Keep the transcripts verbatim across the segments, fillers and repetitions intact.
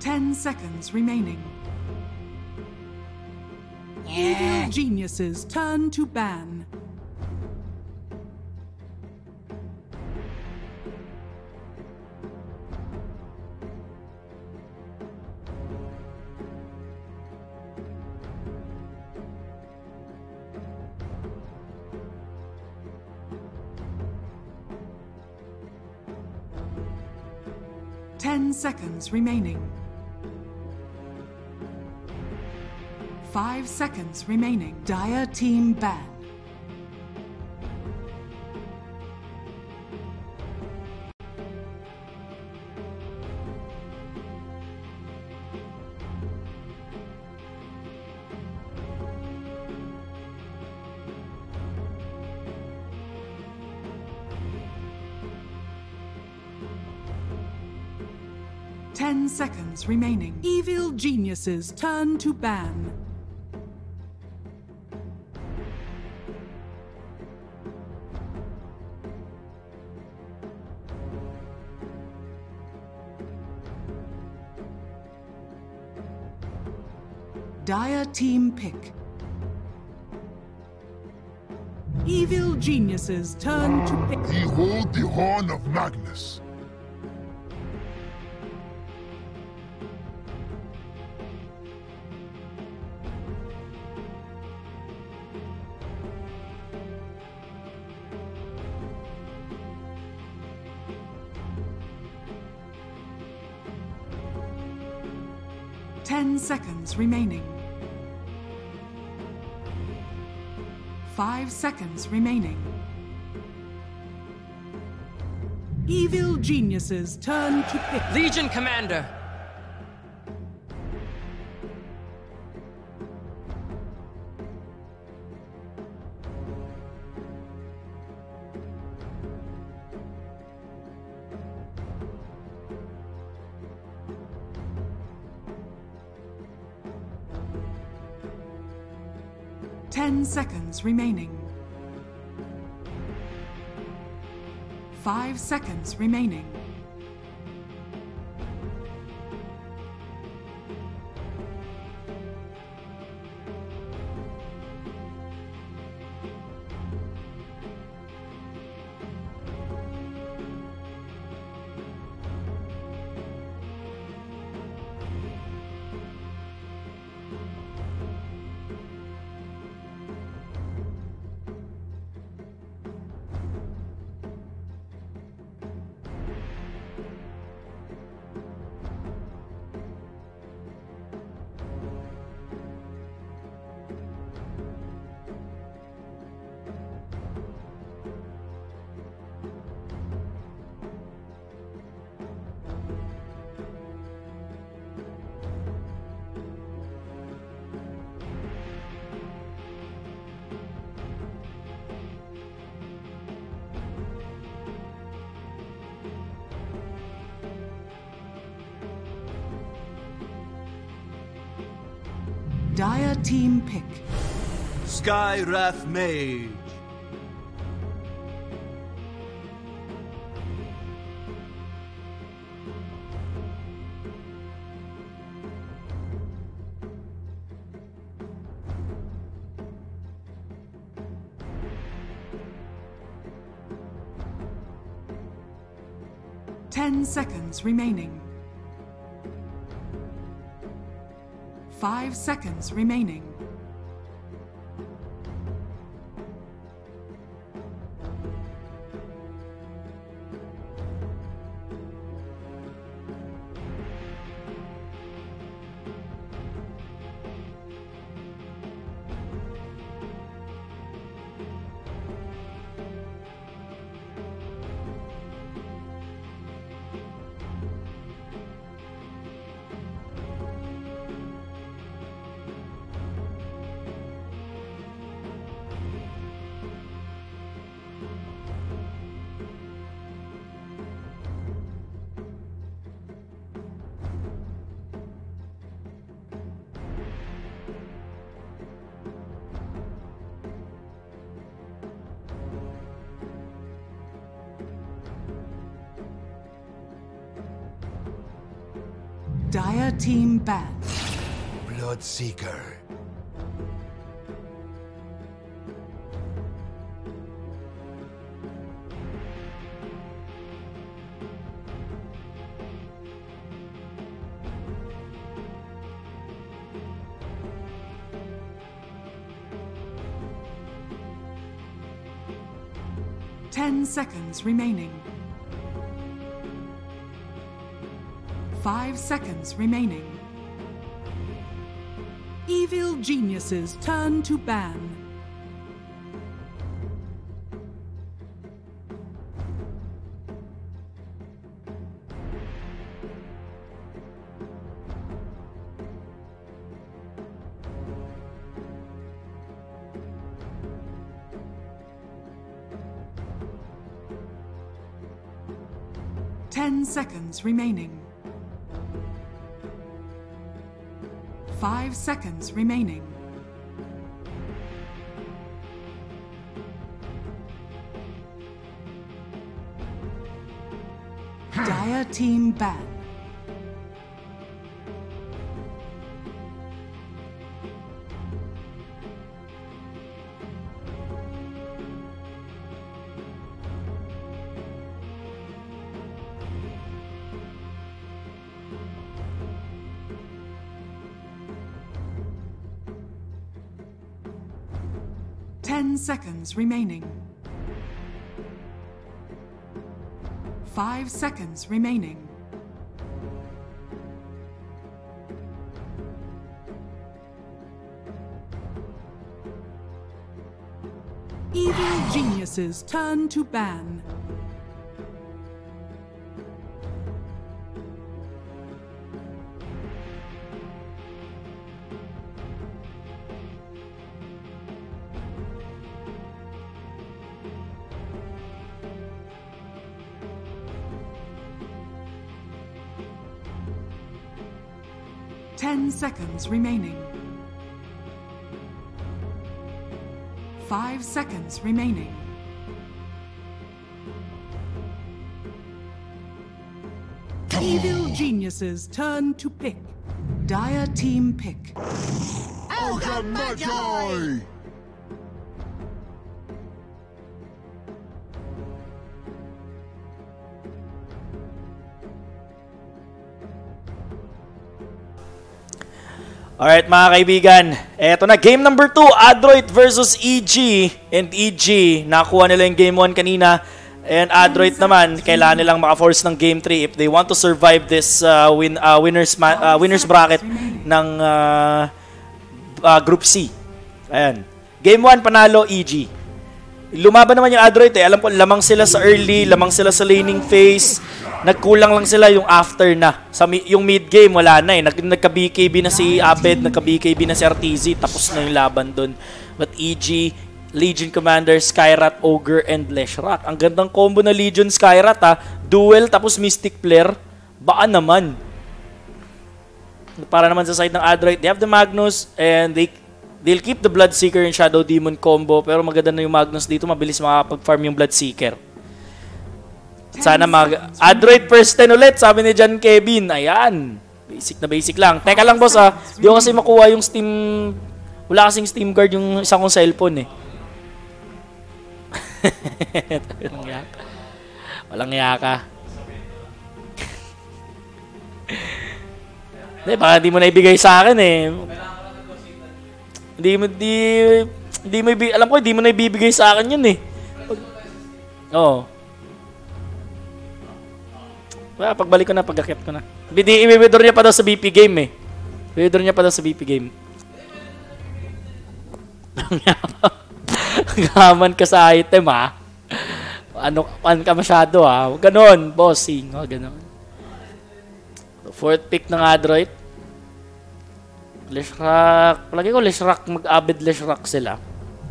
Ten seconds remaining. Evil geniuses turn to ban. Ten seconds remaining. Five seconds remaining. Dire team ban. Ten seconds remaining. Evil geniuses turn to ban. Dire team pick. Evil geniuses turn to pick. Behold the horn of Magnus. Ten seconds remaining. Five seconds remaining. Evil geniuses turn to pick. Legion Commander! Ten seconds remaining. Five seconds remaining. Dire team pick. Skywrath Mage. Ten seconds remaining. Five seconds remaining. Dire team ban. Bloodseeker. Ten seconds remaining. Five seconds remaining. Evil geniuses turn to ban. Ten seconds remaining. Five seconds remaining. Dire team ban. Ten seconds remaining. Five seconds remaining. Evil geniuses turn to ban. Ten seconds remaining. Five seconds remaining. Evil geniuses turn to pick. Dire team pick. Ogre Magi! Alright mga kaibigan, eto na game number two, Adroit versus E G. And E G, nakuha nila yung game one kanina. And Adroit naman, kailangan nilang maka-force ng game three if they want to survive this uh, win, uh, winners, uh, winners bracket ng uh, uh, Group C. Ayan. Game one, panalo E G. Lumaban naman yung Adroit eh. Alam ko, lamang sila sa early, lamang sila sa laning phase. Nagkulang lang sila yung after na. Sa yung mid game wala na eh. Nag nagka-B K B na si Abed, nagka-B K B na si R T Z, tapos na yung laban doon. But E G, Legion Commander, Skyrat, Ogre, and Leshrac. Ang gandang combo na Legion Skyrat ha. Duel tapos Mystic Flare. Baka naman. Para naman sa side ng Adroit, they have the Magnus and they they'll keep the Bloodseeker and Shadow Demon combo. Pero maganda na yung Magnus dito, mabilis makapag-farm yung Bloodseeker. Sana mag... Adroit first ten ulit, sabi ni John Kevin. Ayan. Basic na basic lang. Teka lang boss ah. Di ko kasi makuha yung Steam... Wala kasing Steam Guard yung isang kong cellphone eh. Walang yaka. Walang yaka. Hindi, baka di mo na ibigay sa akin eh. Hindi mo, di... Hindi mo ibigay... Alam ko, di mo na ibibigay sa akin yun eh. Oo. Well, pagbalik ko na, pag-akit ko na. I-withdraw niya pa daw sa B P game eh. I-withdraw niya pa daw sa B P game. Gaman ka sa item ha. Ano, pan ka masyado ha. Huwag ganon, bossing. Huwag ganon. Fourth pick ng Adroit. Leshrac. Palagi ko Leshrac, mag-Abed Leshrac sila.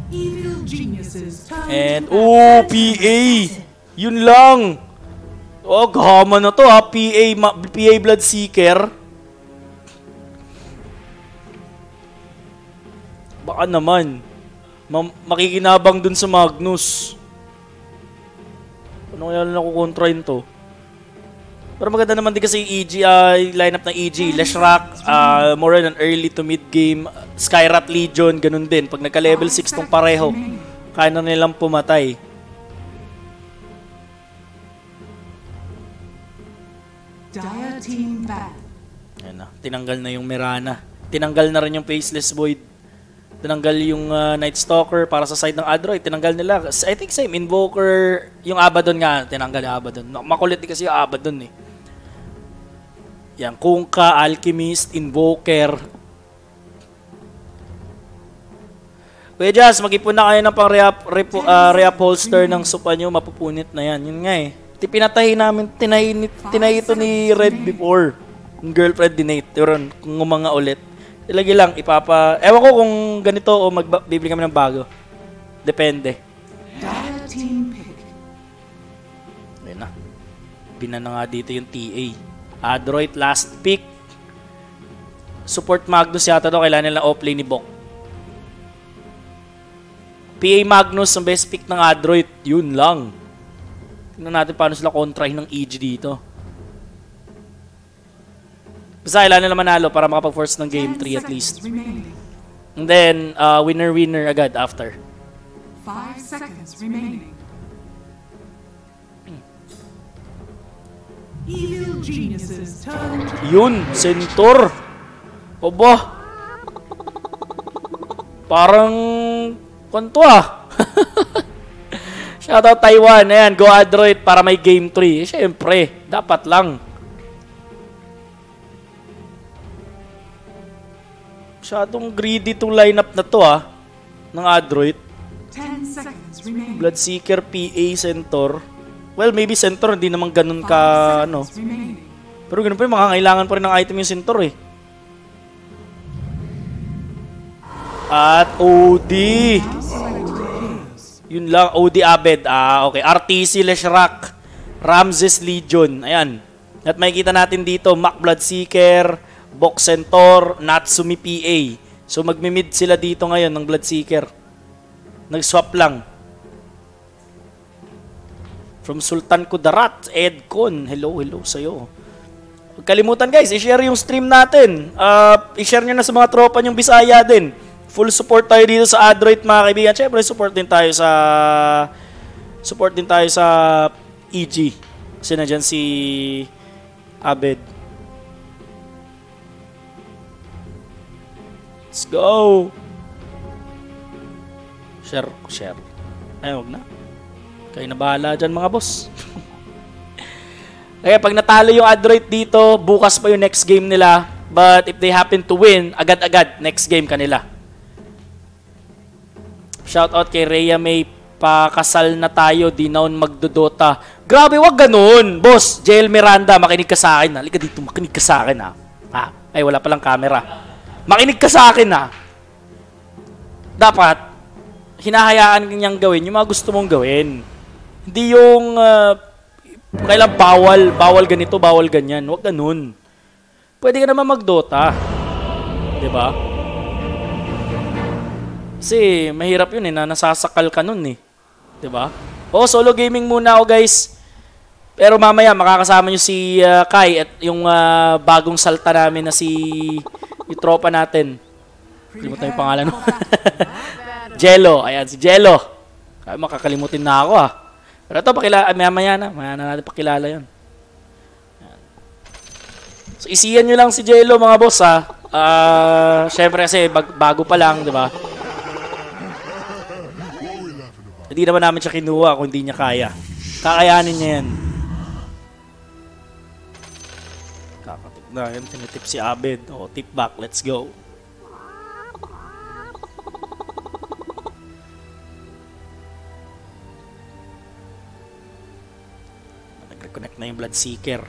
And, oh, P A! Yun lang! Oh, gama na to ha. P A, P A Bloodseeker. Baka naman. Ma makikinabang dun sa Magnus. Ano kaya lang nakukontrain to? Pero maganda naman din kasi E G, uh, lineup ng E G. Leshrac, uh, more on an early to mid game. Skyrat Legion, ganun din. Pag nagka-level six tong pareho, kaya na nilang pumatay. Dire team back. Ayan na, tinanggal na yung Mirana. Tinanggal na rin yung Faceless Void. Tinanggal yung uh, Night Stalker para sa side ng Adroit. Tinanggal nila. I think same, Invoker. Yung Abaddon nga, tinanggal yung Abaddon. Makulit din kasi yung Abaddon eh. Yan, Kunkka, Alchemist, Invoker. Kuya Jazz, mag-ipon na kayo ng pang re-up, repo, uh, re-upholster ng sopa nyo. Mapupunit na yan. Yun nga eh. Pinatahi namin, tinahi, tinahi ito ni Red before. Yung girlfriend ni Nate. Yun, kung umanga ulit. Ilagay lang, ipapa... Ewan ko kung ganito o magbibili kami ng bago. Depende. Dire team pick. Ayun na. Bina na nga dito yung T A. Adroit, last pick. Support Magnus yata daw. Kailangan nila off-lane ni Bok. P A Magnus ang best pick ng Adroit. Yun lang. Tingnan natin paano sila kontrahin ng E G dito. Basta kailangan nila manalo para makapag-force ng game three at least. And then, uh, winner-winner agad after. Five seconds remaining. Evil geniuses turn to... Yun, Centaur. Oba. Parang... Kanto ah. Shoutout Taiwan. Ayan, go Adroit para may game three. Eh, syempre, dapat lang. Masyadong greedy tong lineup na to ah. Ng Adroit. ten seconds remaining. Bloodseeker, P A, Centaur. Well, maybe Centaur hindi naman ganun ka ano. Pero ganun pa rin, makakailangan pa rin ng item yung Centaur eh. At O D. Yun lang, O D Abed. Ah, okay. R T C Leshrac. Ramses Legion. Ayan. At makikita natin dito, Mac Bloodseeker, Bok Centaur, Natsumi P A. So magmi-mid sila dito ngayon ng Bloodseeker. Nag-swap lang. From Sultan Kudarat, Edcon. Hello, hello sa'yo. Huwag kalimutan guys, i-share yung stream natin. Uh, i-share nyo na sa mga tropa nyong Bisaya din. Full support tayo dito sa Adroit mga kaibigan. Siyempre, support din tayo sa... Support din tayo sa E G. Kasi na dyan si Abed. Let's go! Share, share. Ay, huwag na. Kayo na bahala dyan mga boss. Kaya pag natalo yung Adroit dito, bukas pa yung next game nila. But if they happen to win, agad-agad, next game kanila. Shoutout kay Rhea May, pakasal na tayo, di naon magdodota. Grabe, wag ganun. Boss, Jael Miranda, makinig ka sa akin. Halika dito, makinig ka sa akin ha. ha. Ay, wala palang camera. Makinig ka sa akin ha. Dapat, hinahayaan niyang gawin yung mga gusto mong gawin. Hindi yung uh, kailan bawal, bawal ganito, bawal ganyan. Huwag ganun. Pwede ka naman magdota. Diba? Kasi mahirap yun eh, na nasasakal ka nun eh. Diba? O, solo gaming muna ako guys. Pero mamaya makakasama nyo si uh, Kai at yung uh, bagong salta namin na si yung tropa natin. Kalimutan yung pangalan mo. Jello. Ayan, si Jello. Kaya makakalimutin na ako ah. Pero ito, pakilala, mamaya na. Mamaya na natin pakilala yun. Ayan. So, isiyan nyo lang si Jello mga boss ha. Uh, Siyempre kasi bag bago pa lang, di ba? Hindi naman namin siya kinuha kung hindi niya kaya. Kakayanin niya yan. Kakatip na yan. Tinitip si Abed. O, tip back. Let's go. Nag-reconnect na yung Bloodseeker.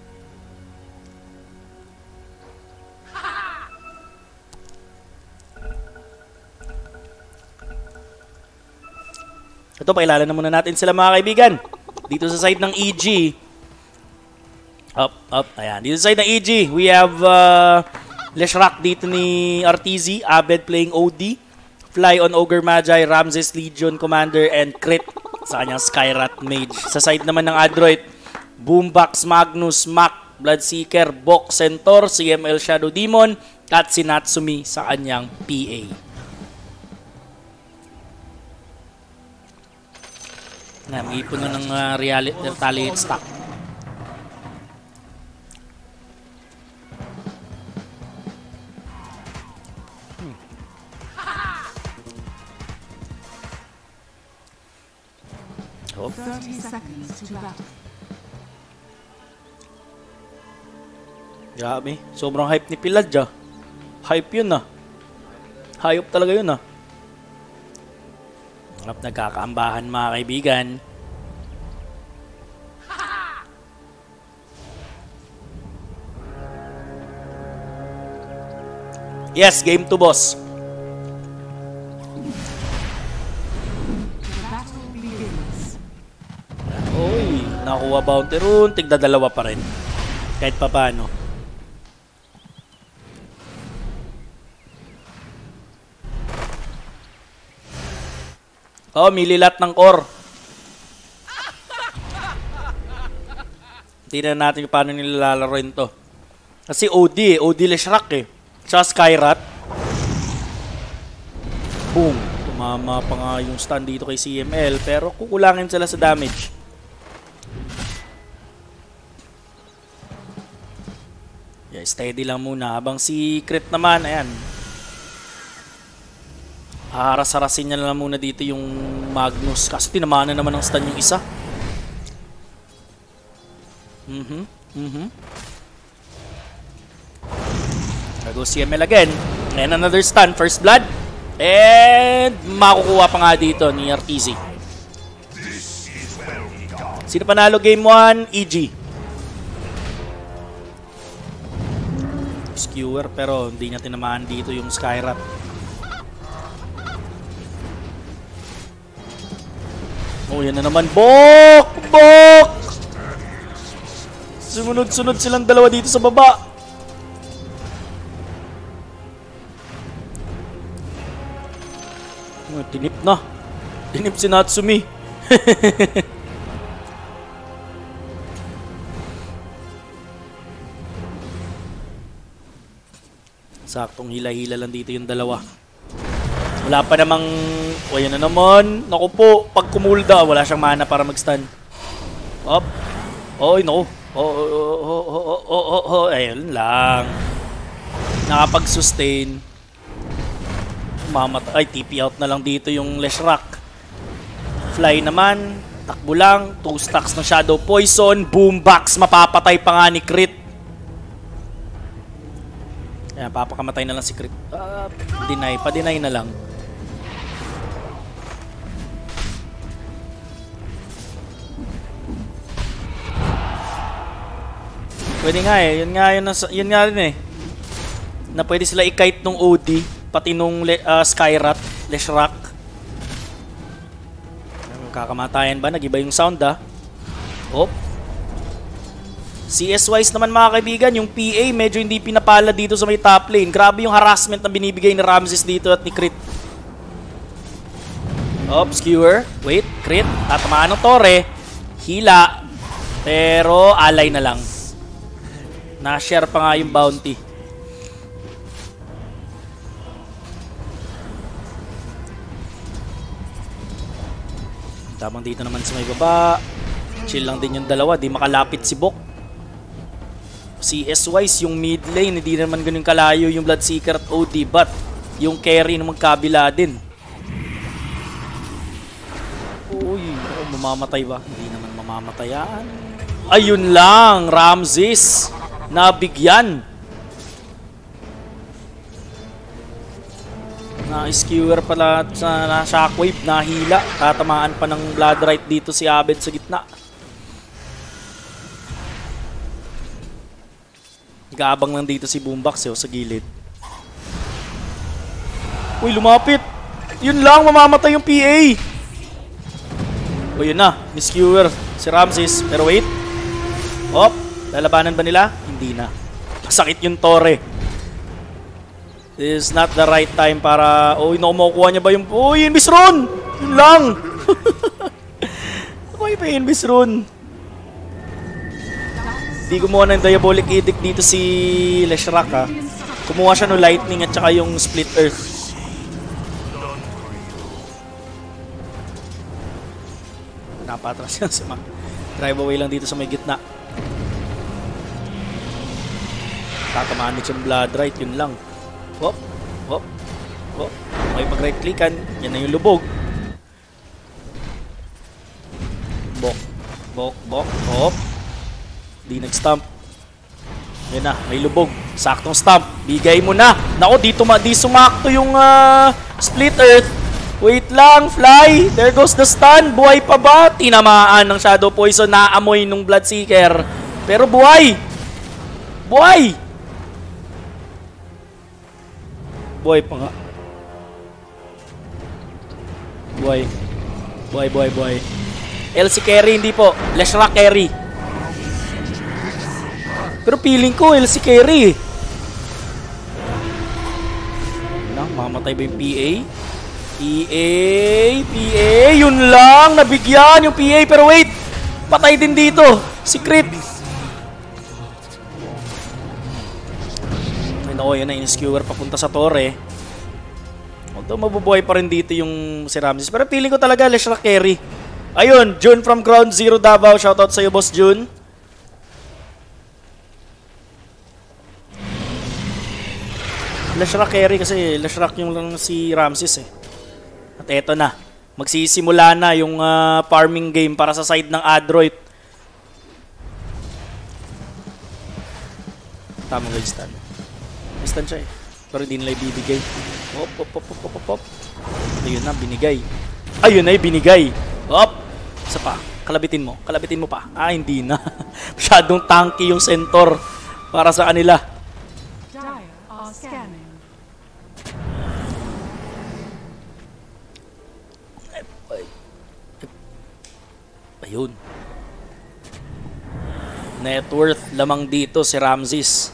Ito, pakilala na muna natin sila mga kaibigan. Dito sa side ng E G. Up, up. Ayan. Dito sa side ng E G, we have uh, Leshrac dito ni R T Z. Abed playing O D. Fly on Ogre Magi, Ramses Legion Commander, and Crit sa kanyang Skyrat Mage. Sa side naman ng Adroit, Boombox, Magnus, Mac, Bloodseeker, Bok, Centaur, C M L Shadow Demon, at si Natsumi sa kanyang P A. Na, mag-ipon na ng uh, reality, retaliate stock. Hmm. Oh. thirty seconds to battle. Grabe, sobrang hype ni Pilad ah. Hype yun ah. Hayop talaga yun ah. Harap nagkakaambahan mga kaibigan. Yes, game two, boss. The battle begins. Uy, nakuha bounty rune. Tigda dalawa pa rin. Kahit pa paano. Oh, mililat ng core. Tingnan natin paano nilalalaroin to. Kasi O D eh. O D Leshrac eh. Sa Skyrat. Boom. Tumama pa nga yung stun dito kay C M L. Pero kukulangin sila sa damage. Yeah, steady lang muna. Habang si Crit naman, ayan. Haras-harasin niya lang muna dito yung Magnus. Kasi tinamaan na naman ng stun yung isa. Mhm. Mhm. Go C M L again. And another stun. First blood. And makukuha pa nga dito ni R T Z. Sino panalo game one? E G. Skewer pero hindi niya tinamaan dito yung Skyrat. Oh, yan na naman. Bok! Bok! Sumunod-sunod silang dalawa dito sa baba. Oh, tinip na. Tinip si Natsumi. Saktong hila-hila lang dito yung dalawa. Wala pa namang... O, yan na naman. Naku po, pag kumulda, wala siyang mana para mag-stun. Up. Oy, naku. Oh, oh, oh, oh, oh, oh, oh, oh. Ayun lang. Nakapag-sustain. Mamatay. Ay, T P out na lang dito yung Leshrac. Fly naman. Takbo lang. Two stacks ng Shadow Poison. Boombox. Mapapatay pa nga ni Crit. Ayan, papakamatay na lang si Crit. Uh, deny. Pa-deny na lang. Pwede nga eh. Yun nga, yun, yun nga rin eh. Na pwede sila i-kite nung O D. Pati nung uh, Skyrat. Leshrac. Kakamatayan ba? Nag-iba yung sound ah. Oh. C S-wise naman mga kaibigan, yung P A medyo hindi pinapala dito sa may top lane. Grabe yung harassment na binibigay ni Ramses dito at ni Crit. Oh, skewer. Wait, Crit. Tatamaan ng Torre. Hila. Pero alay na lang. Na-share pa nga yung bounty. Tamang dito naman sa may baba. Chill lang din yung dalawa. Di makalapit si Bok. C S-wise, yung mid lane, hindi naman ganun kalayo yung Bloodseeker at O D. But yung carry na magkabila din. Uy, oh, mamamatay ba? Hindi naman mamamatayan. Ayun lang, Ramses. Nabigyan. Na-skewer pala sa na shockwave, nahila. Tatamaan pa ng blood right dito si Abed sa gitna. Nag-aabang lang dito si Boombox eh, sa gilid. Uy, lumapit. Yun lang, mamamatay yung P A. O yun na, ni-skewer si Ramses. Pero wait. Op, lalabanan ba nila? Hindi na. Masakit yung Torre. This is not the right time para... Uy, nakumakuha niya ba yung... Uy, Invis Rune! Yun lang! Uy, pa Invis Rune. Hindi gumawa ng Diabolic Edict dito si Leshrac ha. Kumuha siya ng Lightning at saka yung Split Earth. Napatras yan si Mac. Drive away lang dito sa may gitna. Tatamaan ni yung Blood Right, yun lang. Hop, hop, hop. Okay, pag right clickan, yan na yung lubog. Bok, bok, bok, hop. Di nag-stomp. Yan na, may lubog. Saktong stomp. Bigay mo na. Nako, dito ma di sumakto yung uh, Split Earth. Wait lang, Fly. There goes the stun. Buhay pa ba? Tinamaan ng Shadow Poison. Naamoy nung Bloodseeker. Pero buhay. Buhay. Buhay pa nga. Buhay. Buhay, buhay, buhay. L C carry, hindi po. Leshrac carry. Pero feeling ko, L C carry. Lang, mamatay ba yung P A? P A, P A, yun lang, nabigyan yung P A, pero wait, patay din dito, si Crit. Ay nako, yun na, in-skewer papunta sa torre. Although mabubuhay pa rin dito yung si Ramses, pero feeling ko talaga Leshrac carry. Ayun, June from Ground Zero Davao, shoutout sa'yo boss June. Leshrac carry kasi Leshrac yung lang si Ramses eh. At eto na, magsisimula na yung uh, farming game para sa side ng Adroit. Tama guys, stun. Stun siya eh. Pero hindi nila ibibigay. Hop, hop, hop, hop, hop, hop. Ayun na, binigay. Ayun na, binigay. Hop. Isa pa, kalabitin mo. Kalabitin mo pa. Ah, hindi na. Masyadong tanky yung Centaur para sa kanila. Dire are scanning. Ayun. Net worth lamang dito si Ramses.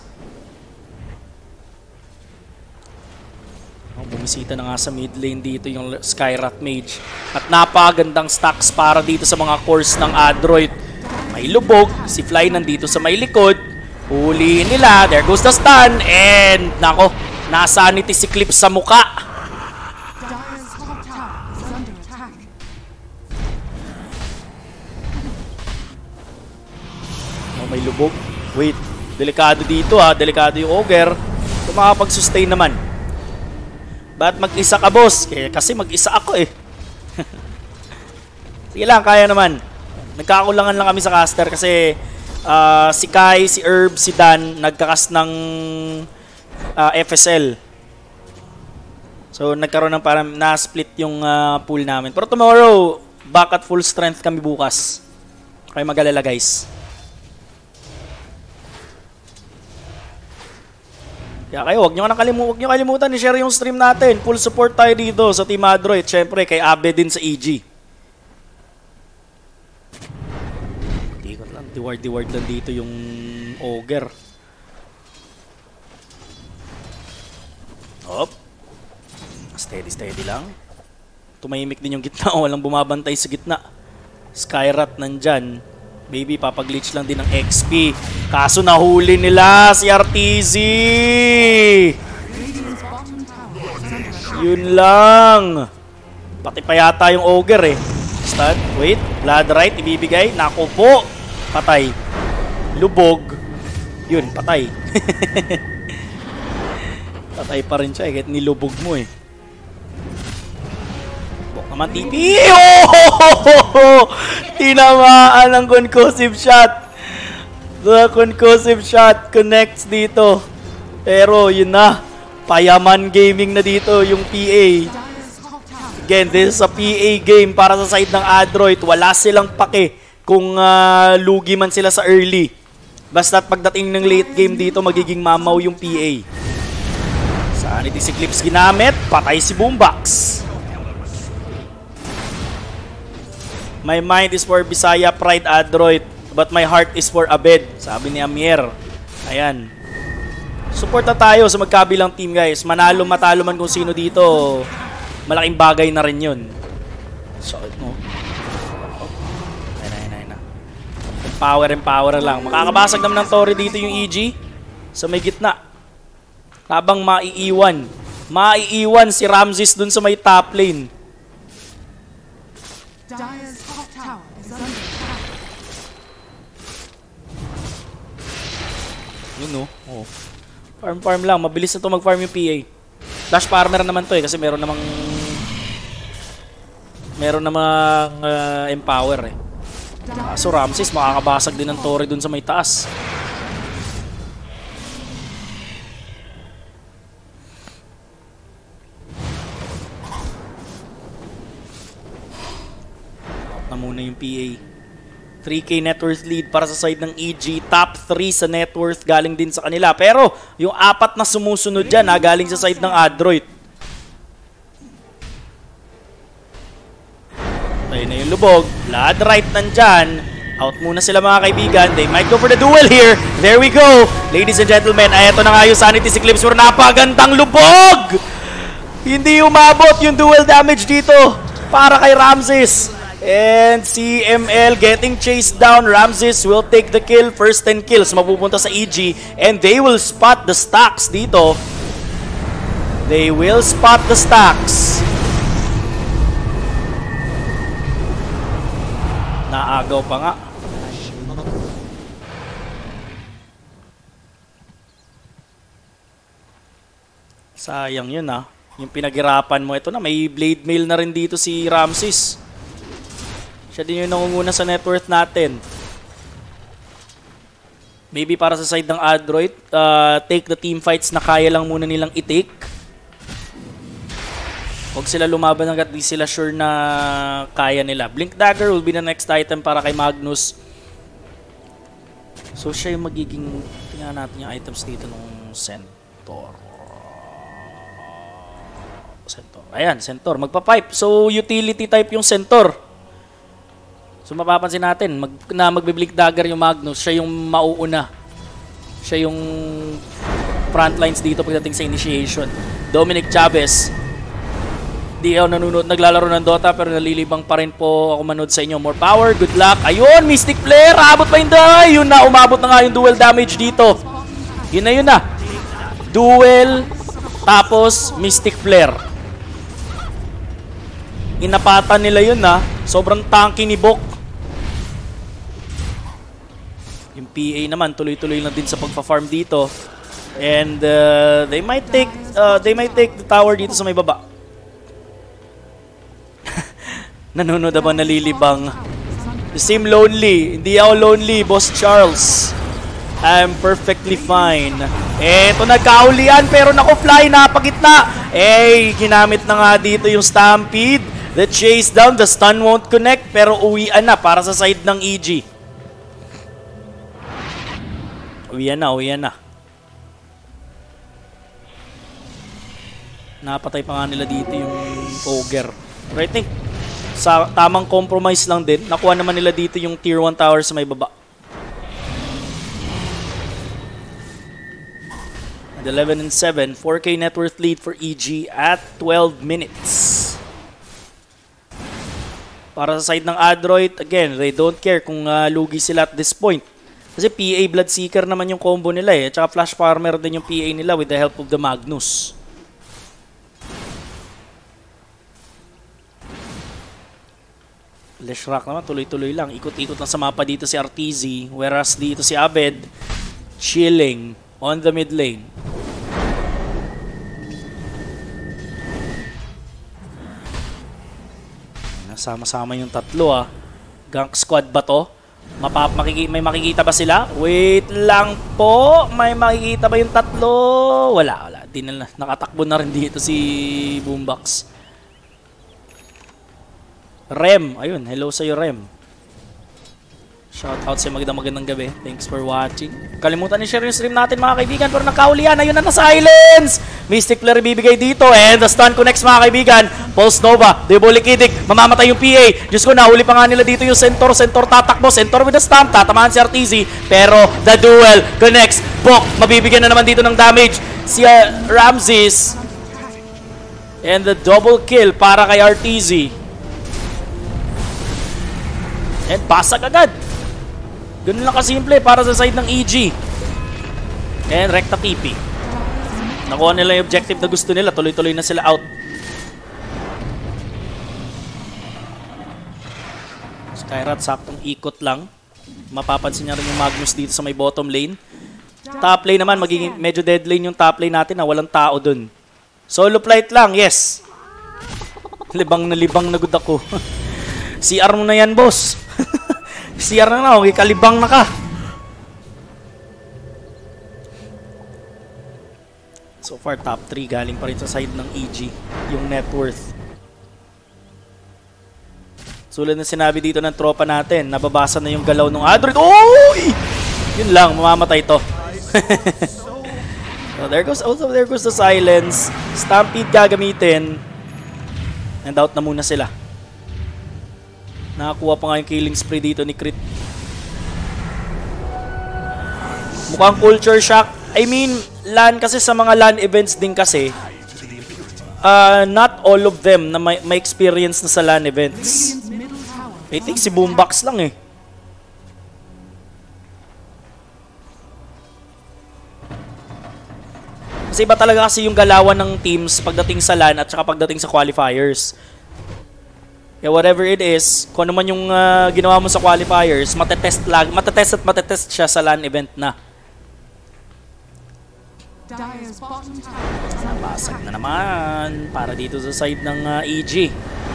Oh, bumisita na nga sa mid lane dito yung Skywrath Mage. At napagandang stacks para dito sa mga cores ng Adroit. May lubog. Si Fly nandito sa may likod. Huli nila. There goes the stun. And nako, nasanity si Clip sa muka. Dire's top tower is under attack. Oh, may lubog. Wait, delikado dito ha. Delikado yung Ogre. Kung makapag-sustain naman. Ba't mag-isa ka, boss? Kaya, kasi mag-isa ako eh. Sige lang, kaya naman. Nagkakulangan lang kami sa caster kasi uh, si Kai, si Herb, si Dan nagkakas ng uh, F S L. So nagkaroon ng parang na-split yung uh, pool namin. Pero tomorrow, back at full strength kami bukas. Kaya mag-alala guys. Kaya kayo, huwag nyo kalimu huwag nyo kalimutan i-share yung stream natin. Full support tayo dito sa Team Adroit. Siyempre, kay Abe din sa E G. Ikot lang. Diwart-diwart lang dito yung Ogre. Hop. Steady-steady lang. Tumahimik din yung gitna. Walang bumabantay sa gitna. Skywrath nandyan. Maybe papaglitch lang din ng X P. Kaso nahuli nila si R T Z. Yun lang. Pati pa yata yung Ogre eh. Stun. Wait. Blood Right. Ibibigay. Naku po. Patay. Lubog. Yun. Patay. Patay pa rin siya eh. Kahit nilubog mo eh. Bok naman T P. Oh! Tinamaan ang concussive shot. The concussive shot connects dito. Pero yun na. Payaman gaming na dito yung P A. Again, this is a P A game para sa side ng Adroit. Wala silang pake kung uh, lugi man sila sa early. Basta pagdating ng late game dito, magiging mamaw yung P A. Sanity si Clips ginamit. Patay si Boombox. My mind is for Bisaya Pride Adroit, but my heart is for Abed. Sabi ni Amier. Ayan. Support na tayo sa magkabilang team guys. Manalo matalo man kung sino dito. Malaking bagay na rin yun. So, no. Ayun na, ayun na, ayun na. Empower, empower lang. Makakabasag naman ng Tori dito yung E G sa may gitna. Habang maiiwan. Maiiwan si Ramses dun sa may top lane. Dire's top tower is under attack. Yun no. Oh. Farm farm lang. Mabilis na to mag-farm yung P A. Flash farmer naman to eh kasi meron namang meron namang uh, empower eh. Uh, so Ramses makakabasag din ng Tori dun sa may taas. Out na muna yung P A. three K net worth lead para sa side ng E G. Top three sa net worth galing din sa kanila. Pero yung apat na sumusunod dyan ha, galing sa side ng Adroit. Ayun na yung lubog. Blood right nandyan. Out muna sila mga kaibigan. They might go for the duel here. There we go. Ladies and gentlemen, ay ito na nga yung Sanity Eclipse. Pero napagandang lubog! Hindi umabot yung duel damage dito para kay Ramses. And C M L getting chased down. Ramses will take the kill. First ten kills mapupunta sa E G. And they will spot the stacks dito. They will spot the stacks. Naagaw pa nga. Sayang yun ah. Yung pinaghirapan mo. Ito na, may blade mail na rin dito si Ramses. Siya din yung nangunguna sa net worth natin. Maybe para sa side ng Adroit, uh, take the team fights na kaya lang muna nilang i-take. Huwag sila lumaban hanggat di sila sure na kaya nila. Blink Dagger will be the next item para kay Magnus. So siya yung magiging... Tingnan natin yung items dito ng Centaur. Centaur. Ayan, Centaur. Magpa-pipe. So utility type yung Centaur. So mapapansin natin, mag, na magbe-blink dagger yung Magnus, siya yung mauuna. Siya yung frontlines dito pagdating sa initiation. Dominic Chavez. Di ako nanonood, naglalaro ng Dota pero nalilibang pa rin po ako manood sa inyo. More power, good luck. Ayun, Mystic Flare, abot pa yung die. Yun na, umabot na nga yung duel damage dito. Yun na yun na. Duel, tapos Mystic Flare. Inapatan nila yun na. Sobrang tanky ni Bok. Yung P A naman tuloy-tuloy lang din sa pagpa-farm dito. And uh, they might take uh, they might take the tower dito sa may baba. Nanonood naman nalilibang. You seem lonely. Hindi ako lonely, Boss Charles. I'm perfectly fine. Eto nagkaulian pero naku fly napagitna. Eh ginamit na nga dito yung Stampede. The chase down, the stun won't connect pero uwian na para sa side ng E G. Uwian na, uwian na. Napatay pa nga nila dito yung Ogre. Pero I think sa tamang compromise lang din, nakuha naman nila dito yung tier one tower sa may baba. At eleven and seven, four K net worth lead for E G at twelve minutes. Para sa side ng Adroit, again, they don't care kung uh, lugi sila at this point. Kasi P A Bloodseeker naman yung combo nila eh. At saka Flash Farmer din yung P A nila with the help of the Magnus. Leshrac naman, tuloy-tuloy lang. Ikot-ikot lang sa mapa dito si Arteezy. Whereas dito si Abed, chilling on the mid lane. Sama-sama yung tatlo ah. Gank squad ba to? Mapap makiki may makikita ba sila? Wait lang po. May makikita ba yung tatlo? Wala, wala. Di na, nakatakbo na rin dito si Boombox. Rem. Ayun, hello sa'yo Rem. Shoutout sa magandang magandang gabi. Thanks for watching. Kalimutan ni share yung stream natin mga kaibigan. Pero nakaulian. Ayun na na silence. Mystic Flare bibigay dito. And the stun connects mga kaibigan. Pulse Nova. Diabolikidik. Mamamatay yung P A. Diyos ko, nahuli pa nga nila dito yung Centaur. Centaur tatakbo. Centaur with the stamp. Tatamaan si Arteezy. Pero the duel connects. Bok. Mabibigyan na naman dito ng damage. Si uh, Ramses. And the double kill para kay Arteezy. And basag agad. Ganun lang kasimple para sa side ng E G. And Rekta T P. Nakuha nila yung objective na gusto nila. Tuloy-tuloy na sila out. Skyrat, saktong ikot lang. Mapapansin niya rin yung Magnus dito sa may bottom lane. Top lane naman, magiging medyo dead lane yung top lane natin na walang tao dun. Solo flight lang, yes. Libang na libang na good ako. C R mo na yan, boss. C R na na, okay, kalibang na ka. So far, top three galing pa rin sa side ng E G, yung net worth. Sulit na sinabi dito ng tropa natin, nababasa na yung galaw ng Adroid. Oy! Yun lang, mamamatay to. So there goes, also there goes the silence. Stampede gagamitin. And out na muna sila. Nakakuha pa nga yung killing spree dito ni Crit. Mukhang culture shock. I mean, LAN kasi sa mga LAN events din kasi, uh, not all of them na may, may experience na sa LAN events. I think si Boombox lang eh. Kasi iba talaga kasi yung galawan ng teams pagdating sa LAN at saka pagdating sa qualifiers. Kaya whatever it is, kung ano man yung uh, ginawa mo sa qualifiers, matetest, lag, matetest at matetest siya sa LAN event na. Nabasag na naman para dito sa side ng uh, E G.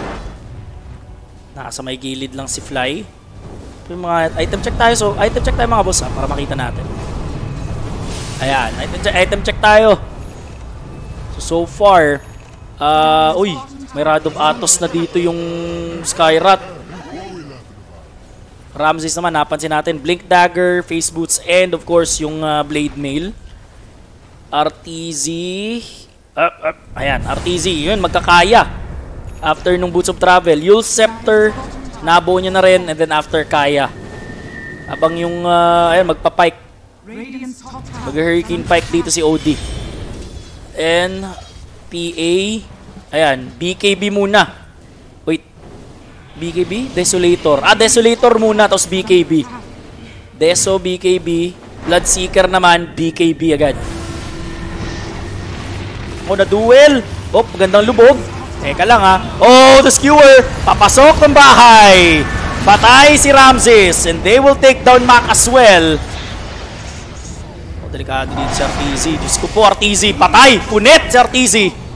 Nasa may gilid lang si Fly. Yung mga item check tayo. So, item check tayo mga boss ha, para makita natin. Ayan, item check, item check tayo. So, so far, uh, uy, may Rod of Atos na dito yung Skyrat. Ramses naman, napansin natin, Blink Dagger, Face Boots, and of course, yung uh, Blade Mail. R T Z, up, up, ayan, R T Z, yun, magkakaya. After nung Boots of Travel, Yule Scepter, nabuo niya na rin, and then after kaya. Abang yung, uh, ayan, magpa-pike. Mag-Hurricane Pike dito si O D. And P A, ayan, B K B muna. Wait, B K B? Desolator. Ah, Desolator muna, tapos B K B. Deso, B K B. Bloodseeker naman, B K B agad. O, na-duel. Oh, magandang lubog. Teka lang ha. Oh, the skewer. Papasok ng bahay. Patay si Ramses. And they will take down Mac as well. Delikado dito si R T Z. Diyos ko po, R T Z. Patay! Punit si R T Z.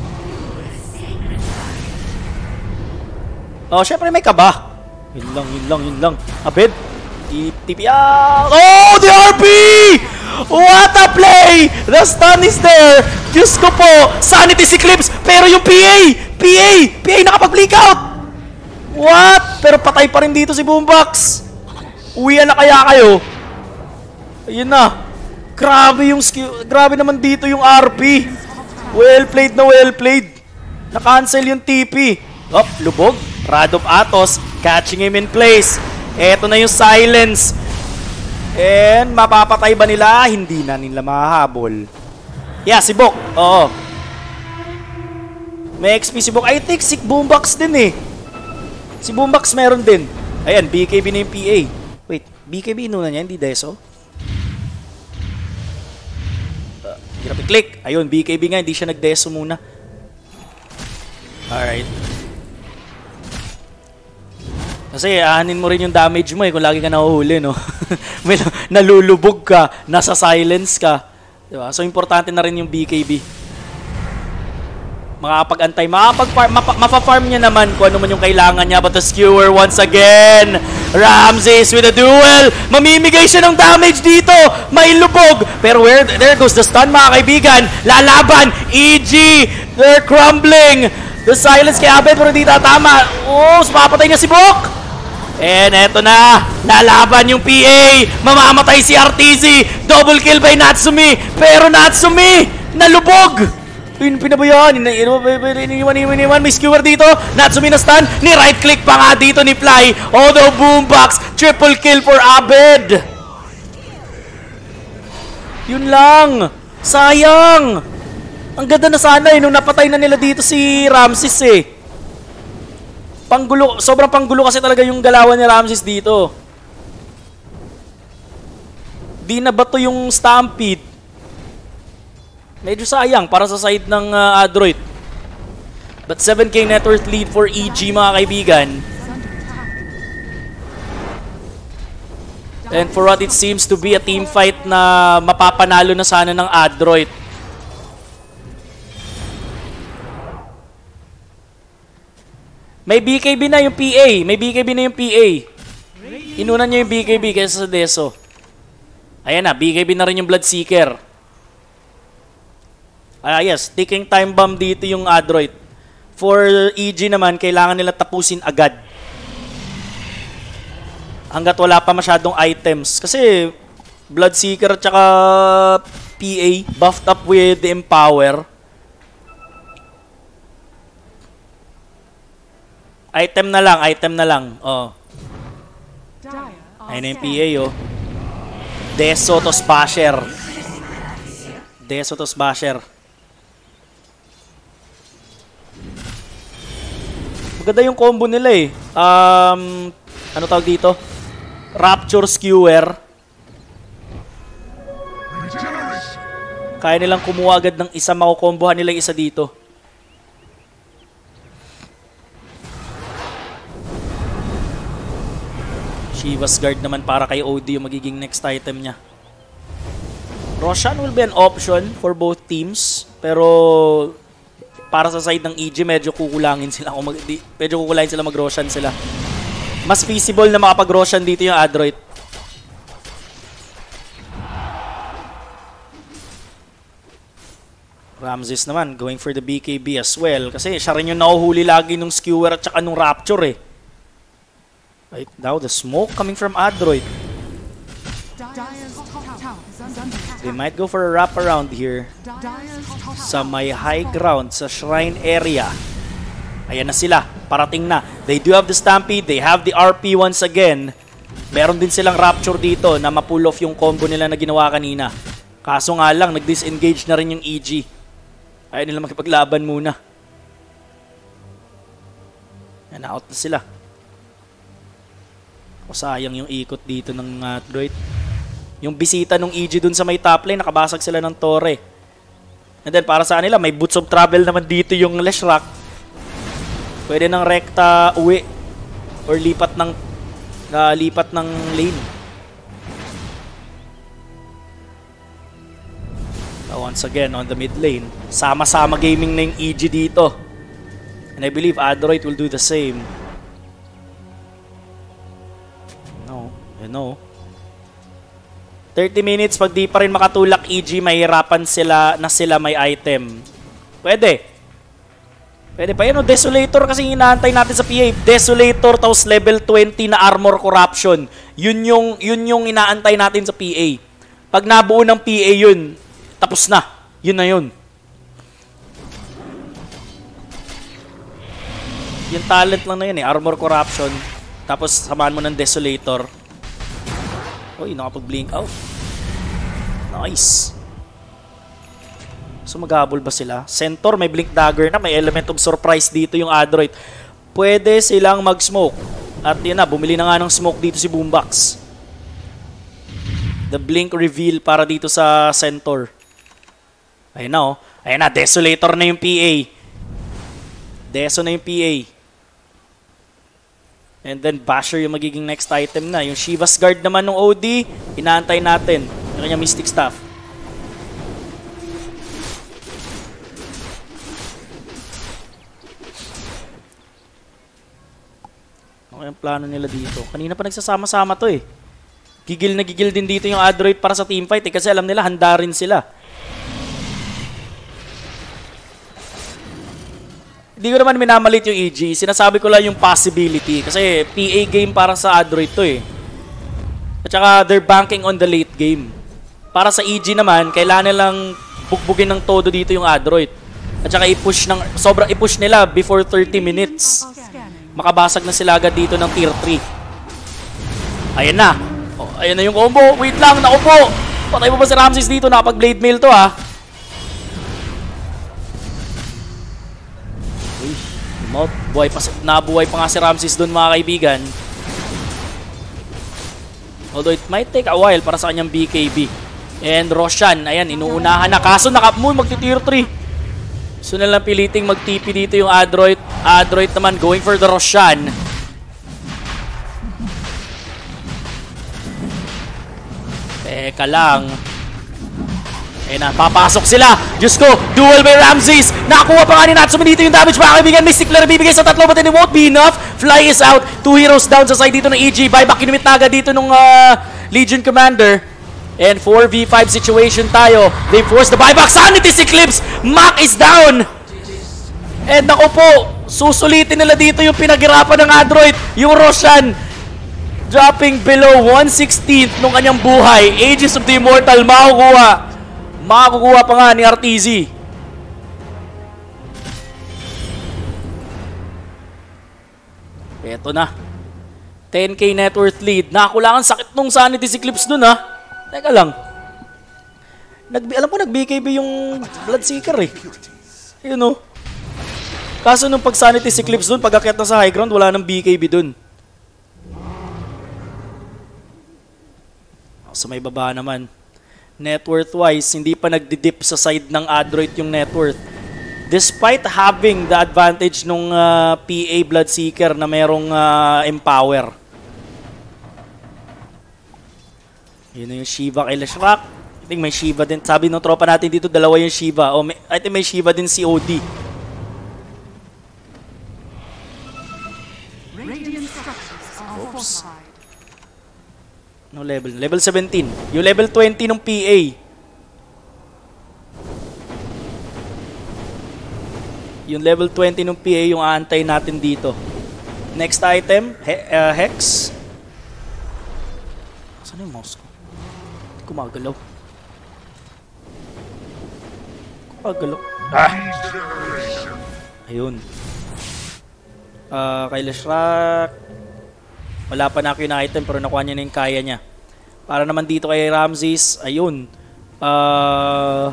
Oh, syempre may kaba. Yun lang, yun lang, yun lang. Abed. T P out. Oh, the R P! What a play! The stun is there. Diyos ko po. Sanity si Clips. Pero yung P A! P A! P A nakapag-bleak out! What? Pero patay pa rin dito si Boombox. Uwian na kaya kayo? Ayun na. Grabe yung skill, grabe naman dito yung R P. Well played na well played. Na-cancel yung T P. Op, lubog. Rod of Atos, catching him in place. Eto na yung silence. And mapapatay ba nila? Hindi na nila mahahabol. Yeah, si Bok. Oo. May X P si Bok. I think si Boombox din eh. Si Boombox meron din. Ayan, B K B na yung P A. Wait, B K B inuna niya, hindi Deso? Hirap i-click. Ayun, B K B nga, hindi siya nag-deso muna. Alright. Kasi aanin mo rin yung damage mo eh kung lagi ka nahuhuli, no? May nalulubog ka, nasa silence ka. Diba? So, importante na rin yung B K B. Makakapag-antay, makakapag-farm, mapa-farm niya naman kung ano man yung kailangan niya. But the skewer once again. Ramses with a duel. Mamimigay siya ng damage dito. May lubog. Pero where, there goes the stun mga kaibigan. Lalaban. E G. They're crumbling. The silence kay Abed pero di tatama. Oh, mapapatay niya si Bok. And eto na. Lalaban yung P A. Mamamatay si R T Z. Double kill by Natsumi. Pero Natsumi nalubog. Pin pinabayaan, iniwan-iwan, may skewer dito, Natsumi na stun, ni right click pa nga dito ni Fly, although Boombox, triple kill for Abed. Yun lang, sayang. Ang ganda na sana eh, nung napatay na nila dito si Ramses eh. Panggulo, sobrang panggulo kasi talaga yung galawan ni Ramses dito. Di na bato yung Stampede. Medyo sayang para sa side ng uh, Adroit. But seven K net worth lead for E G mga kaibigan. And for what it seems to be a team fight na mapapanalo na sana ng Adroit. May B K B na yung P A. May B K B na yung P A. Inunan niya yung B K B kaysa sa Deso. Ayan na, B K B na rin yung Bloodseeker. Ah yes, ticking time bomb dito yung Adroit. For E G naman, kailangan nila tapusin agad. Hanggat wala pa masyadong items. Kasi Bloodseeker at saka P A buffed up with the Empower. Item na lang, item na lang. Oh. Ayun na yung P A, oh. Deso to Basher. Deso to Basher. Maganda yung combo nila eh. Um, ano tawag dito? Rapture Skewer. Kaya nilang kumuha agad ng isa, makukombohan nila yung isa dito. Shiva's Guard naman para kay O D yung magiging next item niya. Roshan will be an option for both teams. Pero para sa side ng E G, medyo kukulangin sila. Kung mag, di, medyo kukulangin sila mag-Roshan sila. Mas feasible na makapag-Roshan dito yung Adroit. Ramses naman going for the B K B as well. Kasi siya rin yung nahuhuli lagi nung Skewer at saka nung Rapture eh. Right now, the smoke coming from Adroit. They might go for a wraparound here. Sa may high ground, sa shrine area. Ayan na sila, parating na. They do have the Stampede, they have the R P once again. Meron din silang Rapture dito na ma-pull off yung combo nila na ginawa kanina. Kaso nga lang, nag-disengage na rin yung E G. Ayaw nila makipaglaban muna. Yan, out na sila. O sayang yung ikot dito ng uh, Adroit. Yung bisita ng E G dun sa may top lane, nakabasag sila ng Torre. And then para sa kanila, may Boots of Travel naman dito yung Leshrac. Pwede ng rekta uwi or lipat ng uh, lipat ng lane. Uh, once again on the mid lane, sama-sama gaming na yung E G dito. And I believe Adroit will do the same. No, you know. thirty minutes, pag di pa rin makatulak E G, mahirapan sila na sila may item. Pwede. Pwede pa yun, o Desolator kasi inaantay natin sa P A. Desolator tapos level twenty na Armor Corruption. Yun yung, yun yung inaantay natin sa P A. Pag nabuo ng P A yun, tapos na. Yun na yun. Yung talent lang na yun eh, Armor Corruption. Tapos samahan mo ng Desolator. Uy, nakapag-blink out. Nice. So maghabol ba sila? Centaur, may Blink Dagger na. May Element of Surprise dito yung Adroit. Pwede silang mag-smoke. At yun na, bumili na nga ng smoke dito si Boombox. The Blink reveal para dito sa Centaur. Ayun na oh. Ayun na, Desolator na yung P A. Deso na yung P A. And then Basher yung magiging next item na. Yung Shiva's Guard naman ng O D, inaantay natin. Yung kanya Mystic Staff. Okay ang plano nila dito. Kanina pa nagsasama-sama to eh. Gigil na gigil din dito yung Adroit para sa teamfight eh. Kasi alam nila, handa rin sila. Hindi ko naman minamalit yung E G. Sinasabi ko lang yung possibility. Kasi P A game para sa Adroit to eh. At saka they're banking on the late game. Para sa E G naman, kailangan nilang bugbugin ng todo dito yung Adroit. At saka i-push ng, sobra i-push nila before thirty minutes. Makabasag na sila agad dito ng tier three. Ayan na. Oh, ayan na yung combo. Wait lang, naku po. Patay mo ba si Ramses dito? Nakapag-blade mail to ha. Buhay pa, nabuhay pa nga si Ramses doon mga kaibigan. Although it might take a while para sa kanyang B K B. And Roshan, ayan, inuunahan na. Kaso naka-moon, magti-tier three. So na lang piliting mag-T P dito yung Adroit. Adroit naman going for the Roshan. Teka lang. Eh na, papasok sila. Diyos ko, duel by Ramses. Nakakuha pa nga ni Natsumi dito yung damage, mga kaibigan. May stickler bibigay sa tatlo, but then it won't be enough. Fly is out. Two heroes down sa side dito ng E G. Buyback kinumit na agad dito ng uh, Legion Commander. And four v five situation tayo. They force the buyback. Sanity's Eclipse. Mac is down. And ako po, susulitin nila dito yung pinaghirapan ng Adroit. Yung Roshan. Dropping below one sixteenth nung kanyang buhay. Aegis of the Immortal, makukuha. Makakukuha pa nga ni R T Z. Eto na. ten K net worth lead. Nakakulangan sakit nung Sanity's Eclipse dun ha. Teka lang. Nag alam ko nag-B K B yung Bloodseeker eh. Yun o. Kaso nung pag Sanity's Eclipse dun, pag akyat na sa high ground, wala nang B K B dun. Sa may baba naman. Net worth wise, hindi pa nagdidip sa side ng Adroit yung net worth. Despite having the advantage nung uh, P A Bloodseeker na merong uh, empower. Yun na yung Shiva kay Leshrac. I think may Shiva din. Sabi ng tropa natin dito, dalawa yung Shiva. O, may, I think may Shiva din si O D. Radiant structures are fortified. No level? Level seventeen. Yung level twenty ng P A. Yung level twenty ng P A yung aantay natin dito. Next item, he uh, Hex. Saan yung mouse ko? Hindi ko magalaw. Magalaw. Ah! Ayun. Uh, kay Leshrac. Wala pa na ako yung item pero nakuha niya na yung kaya niya. Para naman dito kay Ramses, ayun. Uh,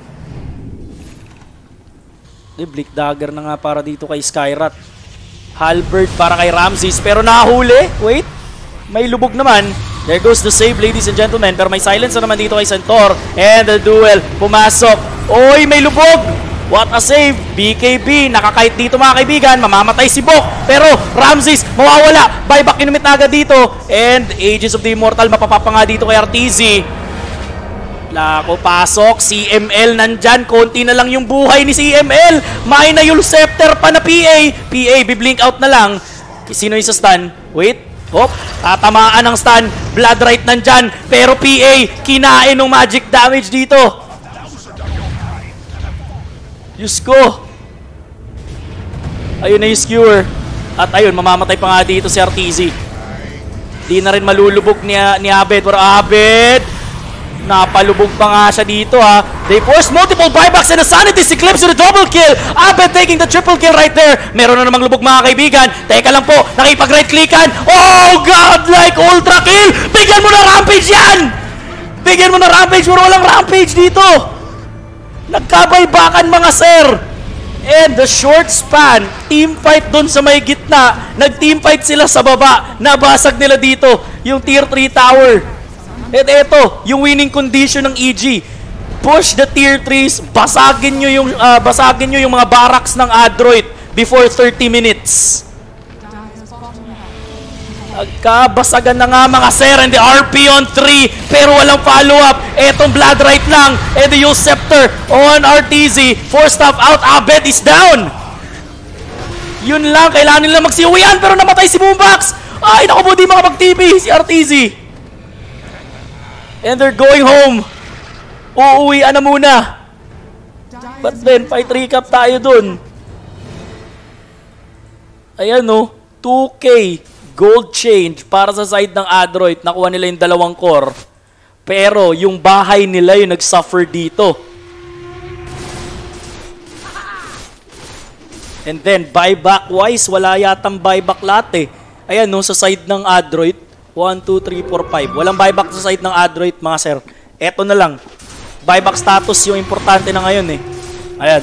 eh, Bleak Dagger na nga para dito kay Skyrat. Halberd para kay Ramses pero nahuli. Wait, may lubog naman. There goes the save, ladies and gentlemen. Pero may silence na naman dito kay Centaur. And the duel, pumasok. Oy, may lubog! What a save! B K B, nakakait dito mga kaibigan. Mamamatay si Bok. Pero Ramses, mawawala. Buyback inumit na agad dito. And Aegis of the Immortal, mapapapa nga dito kay R T Z. Lako, pasok. C M L nandyan. Konti na lang yung buhay ni C M L. May na yung scepter pa na P A. P A, biblink out na lang. Sino yung sa stun? Wait. Hop. Tatamaan ng stun. Blood right nandyan. Pero P A, kinain ng magic damage dito. Diyos ko. Ayun na yung skewer. At ayun, mamamatay pa nga dito si R T Z. Di na rin malulubog ni, ni Abed. Pero Abed, napalubog pa nga siya dito ha. They force multiple buybacks and a Sanity's Eclipse with a double kill. Abed taking the triple kill right there. Meron na namang lubog mga kaibigan. Teka lang po, nakipag-right clickan. Oh God, like ultra kill. Bigyan mo na rampage yan. Bigyan mo na rampage. Pero walang rampage dito. Nagkabaybakan mga sir. And the short span, team fight doon sa may gitna. Nag-team fight sila sa baba. Nabasag nila dito yung tier three tower. At eto, yung winning condition ng E G. Push the tier threes, basagin nyo yung, uh, basagin nyo yung mga barracks ng Adroit before thirty minutes. Nagkabasagan na nga mga sir, and the R P on three, pero walang follow-up. Etong Blood Right lang, and the use Scepter on R T Z. Four staff out, Abed is down. Yun lang, kailangan nila magsiuwian, pero namatay si Boombox. Ay, naku po, di makapag-T P si R T Z. And they're going home. Uuwian na muna. But then, fight recap tayo dun. Ayan no, two K. Gold change para sa side ng Adroit. Nakuha nila yung dalawang core. Pero yung bahay nila yung nag-suffer dito. And then, buyback wise, wala yatang buyback lahat eh. Ayan no, sa side ng Adroit. one, two, three, four, five. Walang buyback sa side ng Adroit mga sir. Eto na lang. Buyback status yung importante na ngayon eh. Ayan.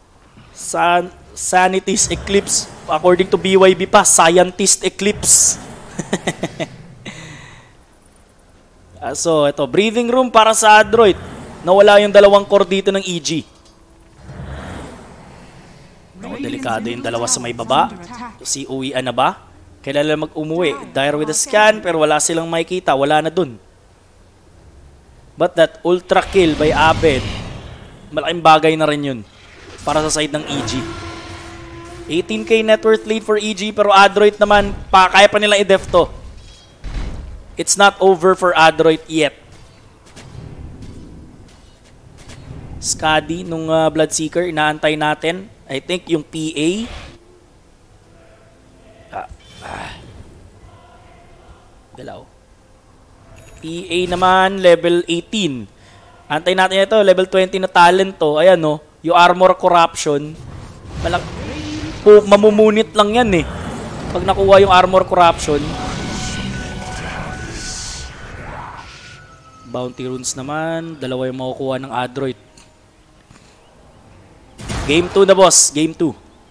San... Sanity's Eclipse, according to B Y B pa, Scientist Eclipse. uh, so, ito, breathing room para sa Adroit. Nawala yung dalawang core dito ng E G. Ako, delikado yung dalawa sa may baba. Si uwian na ba? Kailan mag-umuwi? Dire with a scan, pero wala silang makikita. Wala na dun. But that ultra kill by Abed, malaking bagay na rin yun para sa side ng E G. eighteen K net worth lead for E G, pero Adroit naman, pa, kaya pa nilang i-def to. It's not over for Adroit yet. Skadi nung uh, Bloodseeker, inaantay natin. I think yung P A. Ah, ah. Galaw. P A naman, level eighteen. Antay natin ito, level twenty na talent to. Ayan no, yung Armor Corruption. Malak po, mamumunit lang yan eh. Pag nakuha yung Armor Corruption. Bounty Runes naman, dalawa yung makukuha ng Adroit. Game two na boss, game two.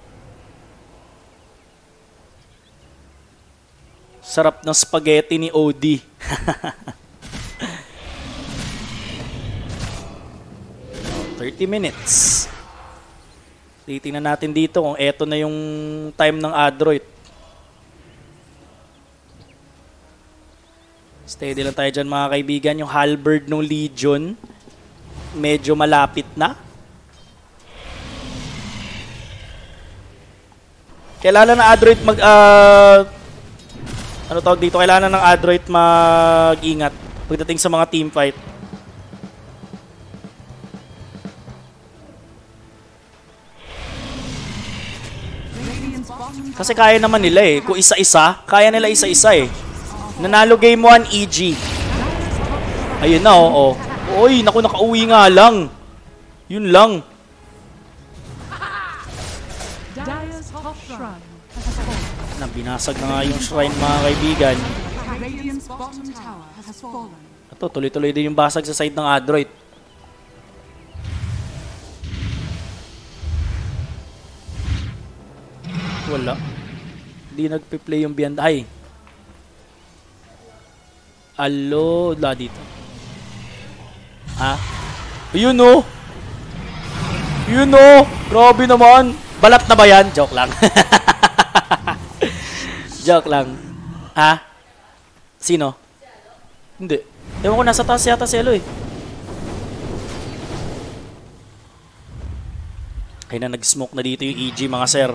Sarap ng spaghetti ni O D. thirty minutes. Titingnan natin dito kung eto na yung time ng Adroit. Steady lang tayo dyan mga kaibigan. Yung halberd ng Legion, medyo malapit na. Kailangan na Adroit mag... Uh, ano tawag dito? Kailangan ng Adroit mag-ingat pagdating sa mga team fight. Kasi kaya naman nila eh. Kung isa-isa, kaya nila isa-isa eh. Nanalo game one, E G. Ayun na, oo. Oh, Uy, naku, nakauwi nga lang. Yun lang. Na, binasag na nga yung shrine mga kaibigan. Ito, tuloy-tuloy din yung basag sa side ng Adroit. Wala. Hindi nagpe-play yung Beyond. Ay. Alo, la dito. Ha? Ayun o. Yun o. Grabe naman. Balat na ba yan? Joke lang. Joke lang. Ha? Sino? Hindi. Ewan ko, nasa taas yata si Elo eh. Kaya na nag-smoke na dito yung E G mga sir.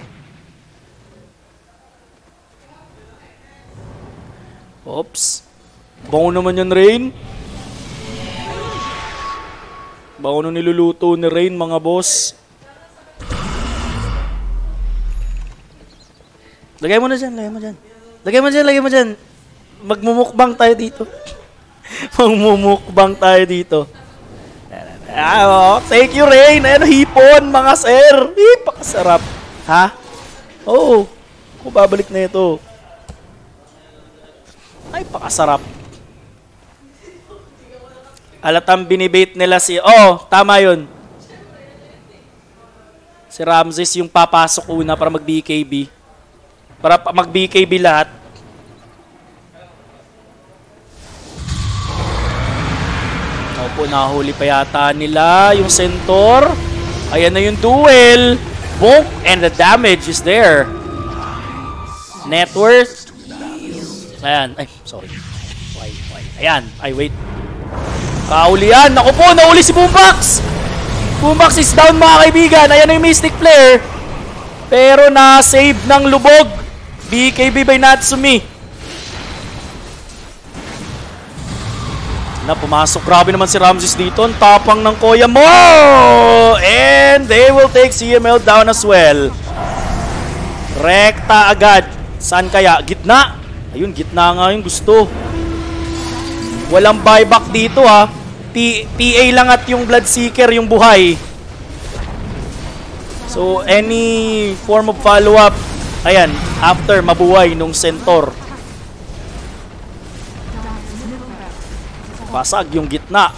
Oops. Bango naman yan, Rain. Bango nung niluluto ni Rain, mga boss. Lagay mo na dyan, lagay mo dyan. Lagay mo dyan, lagay mo dyan. Magmumukbang tayo dito. Magmumukbang tayo dito. Ah, oh, thank you, Rain. Ayan, hipon, mga sir. Hipakasarap. Ha? Oo. Oh, kung babalik na ito. Ay, pakasarap. Alatang binibait nila si... Oh, tama yun. Si Ramses yung papasok una para mag-B K B. Para mag-B K B lahat. Opo, nahuli pa yata nila yung Centaur. Ayan na yung duel. Bonk, and the damage is there. Net worth. Ayan. Ay, sorry. Why, why? Ayan. Ay, wait. Kaulian. Naku po, nauli si Boombox. Boombox is down mga kaibigan. Ayan na yung Mystic Flare. Pero na-save ng lubog. B K B by Natsumi. Na, pumasok. Grabe naman si Ramses dito. Ang tapang ng Koya mo. And they will take C M L down as well. Rekta agad. Saan kaya? Gitna. Ayun, gitna nga yung gusto. Walang buyback dito ha. T A lang at yung Bloodseeker yung buhay. So, any form of follow-up, ayan, after mabuhay nung Centaur. Basag yung gitna.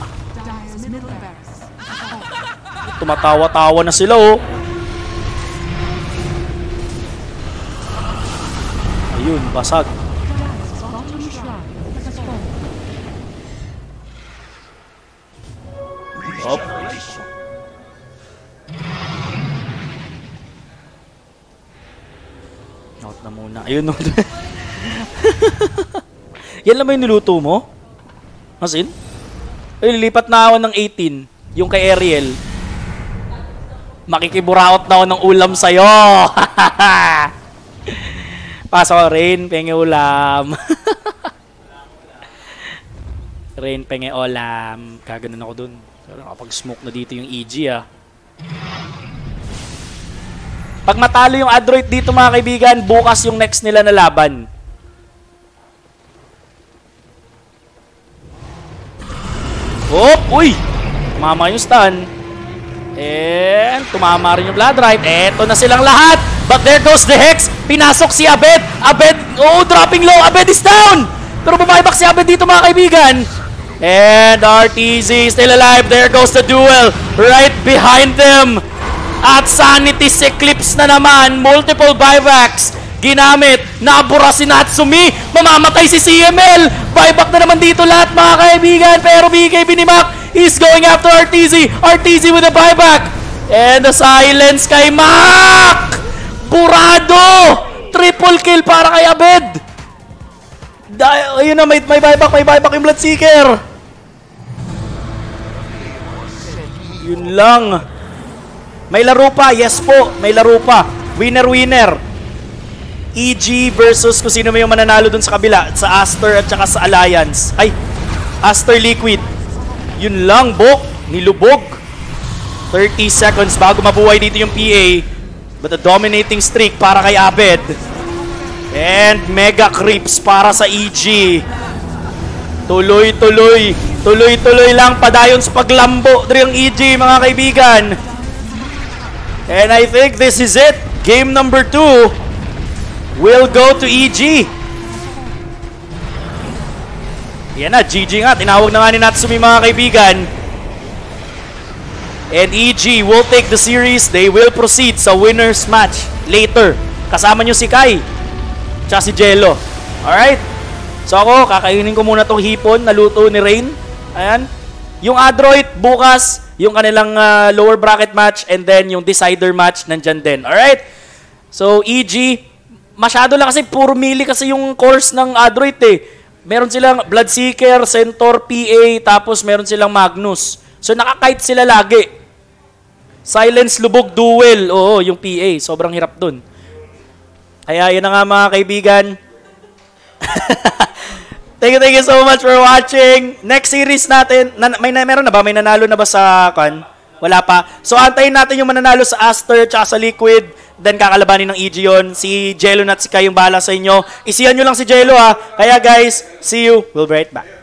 Tumatawa-tawa na sila oh. Ayun, basag. Op. Out na muna. Ayun no. Yan lang ba yung niluto mo? As in? Ay, lilipat na ako ng eighteen. Yung kay Ariel. Makikiburaot na ako ng ulam sa'yo. Pasok, Rain, penge ulam. Rain, penge ulam. Kaganon ako dun. Pero nakapag-smoke na dito yung E G ah. Pag matalo yung Adroit dito mga kaibigan, bukas yung next nila na laban. Oh, uy! Tumama yung stun. And tumama rin yung Blood Rite. Eto na silang lahat. But there goes the Hex. Pinasok si Abed. Abed, oh, dropping low. Abed is down. Pero bumaybak si Abed dito mga kaibigan. And R T Z still alive. There goes the duel. Right behind them. At Sanity's Eclipse na naman. Multiple buybacks. Ginamit. Nabura si Natsumi. Mamamatay si C M L. Buyback na naman dito lahat mga kaibigan. Pero B K B ni Mac is going after R T Z. R T Z with a buyback. And the silence kay Mac. Burado. Triple kill para kay Abed. Da ayun na, may, may buyback. May buyback yung Bloodseeker. Yun lang. May laro pa. Yes po. May laro pa. Winner-winner. E G versus kung sino may yung mananalo dun sa kabila. Sa Aster at saka sa Alliance. Ay, Aster Liquid. Yun lang, Bok. Nilubog. thirty seconds bago mabuhay dito yung P A. But a dominating streak para kay Abed. And Mega Creeps para sa E G. Tuloy-tuloy. Tuloy-tuloy lang padayon sa paglambo dito yung E G, mga kaibigan. And I think this is it. Game number two will go to E G. Yan na, G G nga. Tinawag na nga ni Natsumi, mga kaibigan. And E G will take the series. They will proceed sa winner's match later. Kasama nyo si Kai. Tsaka si Jello. Alright? So ako, kakainin ko muna tong hipon na luto ni Rain. Ayan. Yung Adroit, bukas, yung kanilang uh, lower bracket match, and then yung decider match, nandyan din. Alright? So, E G, masyado lang kasi puro melee kasi yung course ng Adroit eh. Meron silang Bloodseeker, Centaur, P A, tapos meron silang Magnus. So, nakakite sila lagi. Silence, Lubog, Duel. Oo, yung P A. Sobrang hirap dun. Kaya yun na nga mga kaibigan. Thank you, thank you so much for watching. Next series natin, na, may na, meron na ba? May nanalo na ba sa kan? Wala pa. So, antayin natin yung mananalo sa Aster tsaka sa Liquid. Then, kakalabanin ng E G yun. Si Jello at si Kai yung bahala sa inyo. Isihan nyo lang si Jello ha. Kaya guys, see you. We'll be right back.